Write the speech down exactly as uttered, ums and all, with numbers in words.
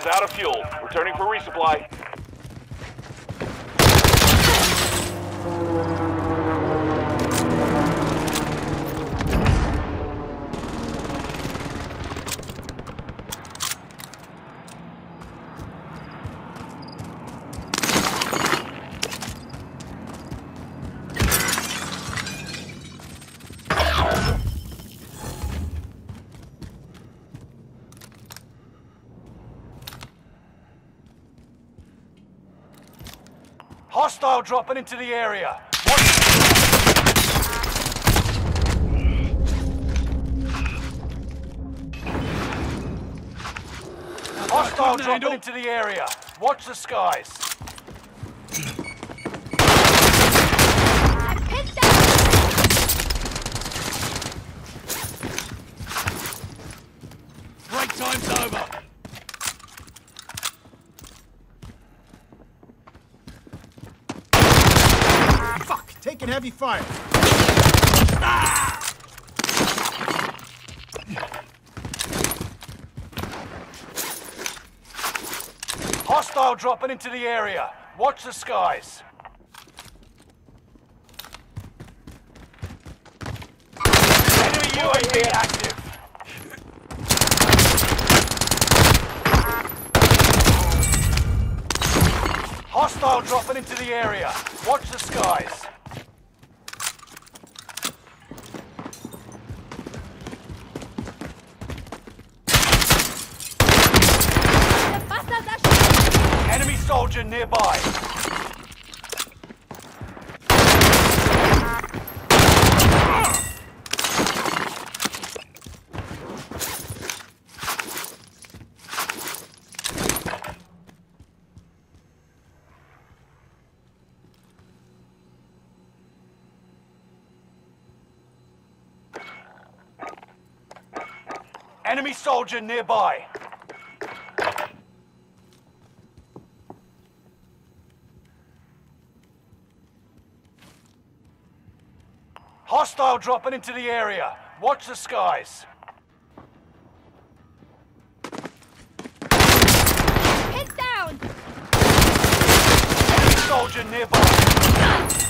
is out of fuel. Returning for resupply. Hostile dropping into the area. Hostile dropping into the area. Watch the skies. Break time's over. Taking heavy fire. Ah! Hostile dropping into the area. Watch the skies. Enemy U A V active. Hostile dropping into the area. Watch the skies. Enemy soldier nearby. Enemy soldier nearby. Hostile dropping into the area. Watch the skies. Head down! Enemy soldier nearby.